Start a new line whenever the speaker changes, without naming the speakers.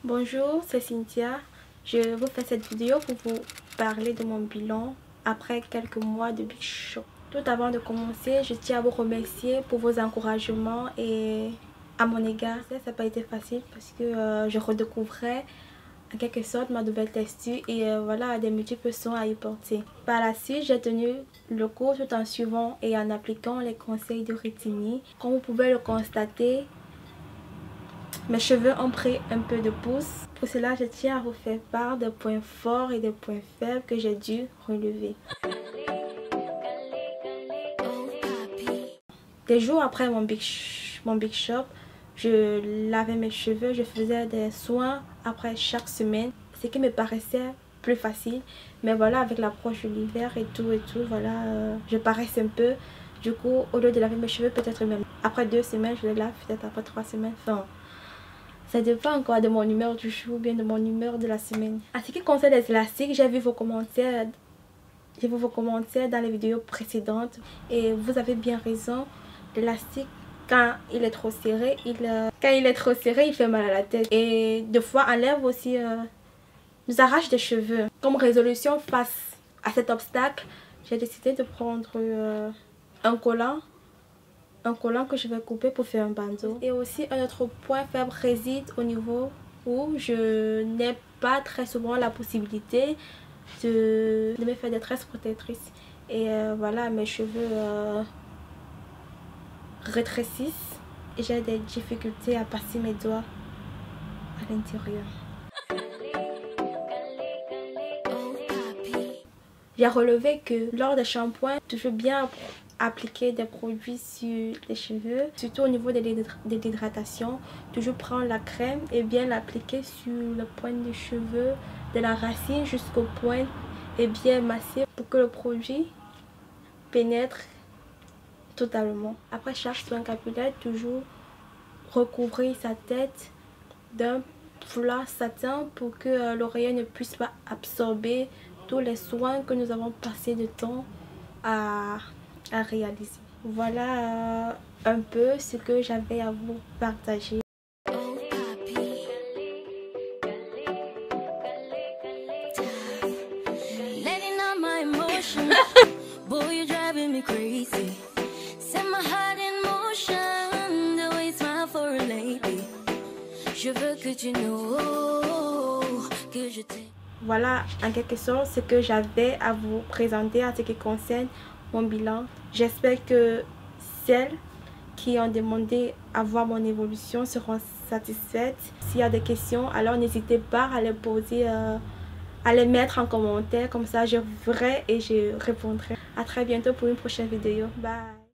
Bonjour, c'est Cynthia. Je vous fais cette vidéo pour vous parler de mon bilan après quelques mois de Big Shop. Tout avant de commencer, je tiens à vous remercier pour vos encouragements et à mon égard. Ça n'a pas été facile parce que je redécouvrais en quelque sorte ma nouvelle texture et voilà, des multiples sons à y porter. Par la suite, j'ai tenu le cours tout en suivant et en appliquant les conseils de Ritini. Comme vous pouvez le constater, mes cheveux ont pris un peu de pouce. Pour cela, je tiens à vous faire part des points forts et des points faibles que j'ai dû relever. Des jours après mon Big Shop, je lavais mes cheveux, je faisais des soins après chaque semaine, ce qui me paraissait plus facile. Mais voilà, avec l'approche de l'hiver et tout, voilà, je paraisse un peu. Du coup, au lieu de laver mes cheveux, peut-être même après 2 semaines, je les lave, peut-être après 3 semaines. Enfin, ça dépend encore de mon humeur du jour ou bien de mon humeur de la semaine. En ce qui concerne les élastiques, j'ai vu vos commentaires. J'ai vu vos commentaires dans les vidéos précédentes et vous avez bien raison. L'élastique, quand il est trop serré, il fait mal à la tête. Et des fois, enlève aussi, nous arrache des cheveux. Comme résolution face à cet obstacle, j'ai décidé de prendre un collant que je vais couper pour faire un bandeau. Et aussi un autre point faible réside au niveau où je n'ai pas très souvent la possibilité de me faire des tresses protectrices. Et voilà, mes cheveux rétrécissent et j'ai des difficultés à passer mes doigts à l'intérieur. J'ai relevé que lors des shampoings, toujours bien appliquer des produits sur les cheveux, surtout au niveau de l'hydratation. Toujours prendre la crème et bien l'appliquer sur le point des cheveux, de la racine jusqu'au point, et bien masser pour que le produit pénètre totalement. Après chaque soin capillaire, toujours recouvrir sa tête d'un foulard satin pour que l'oreiller ne puisse pas absorber tous les soins que nous avons passé de temps à réaliser. Voilà un peu ce que j'avais à vous partager. Voilà en quelque sorte ce que j'avais à vous présenter en ce qui concerne mon bilan. J'espère que celles qui ont demandé à voir mon évolution seront satisfaites. S'il y a des questions, alors n'hésitez pas à les poser, à les mettre en commentaire. Comme ça, je verrai et je répondrai. À très bientôt pour une prochaine vidéo. Bye!